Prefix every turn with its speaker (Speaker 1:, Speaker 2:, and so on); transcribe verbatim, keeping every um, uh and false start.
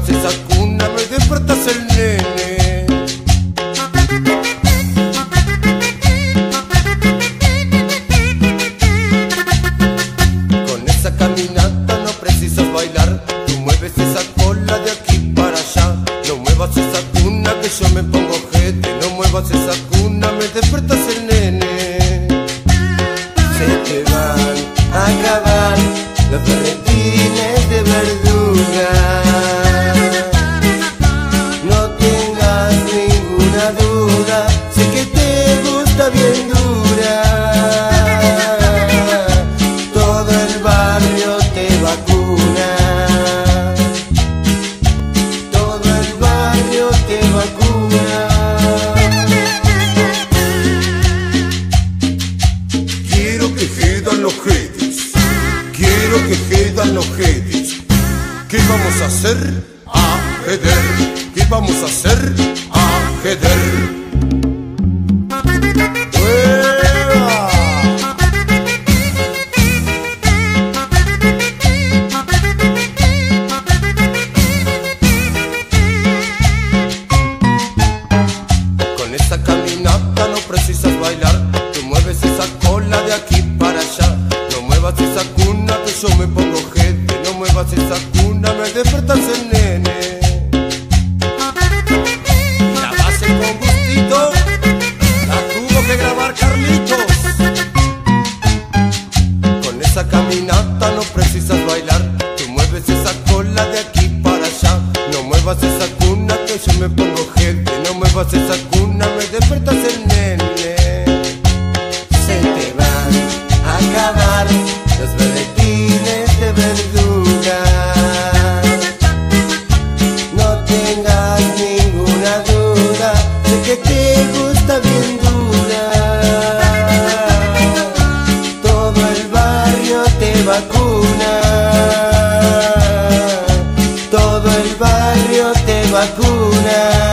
Speaker 1: muevas esa cuna, me despertas el nene. Con esa caminata no precisas bailar, tú mueves esa cola de aquí para allá. No muevas esa cuna que yo me pongo ojete, no muevas esa cuna, me despertas el nene. Se te van a acabar los berretines de verdura, no tengas ninguna duda, sé que te gusta bien dura. Todo el barrio te vacuna, todo el barrio te vacuna. Quiero que quedan los jetes, quiero que quedan los jetes. ¿Qué vamos a hacer? Ajedrez. ¿Qué vamos a hacer? Ajedrez. Con esa caminata no precisas bailar, tú mueves esa cola de aquí para allá. No muevas esa cuna que yo me pongo gente, no muevas esa cuna, me despertas el nene. La base con gustito la tuvo que grabar Carlitos. Con esa caminata no precisas bailar, tú mueves esa cola de aquí para allá. No muevas esa cuna que yo me pongo gente, no muevas esa cuna, me despertas el nene. Se te van a acabar los berretines de verdura, no tengas ninguna duda, sé que te gusta bien dura. Todo el barrio te vacuna, todo el barrio te vacuna.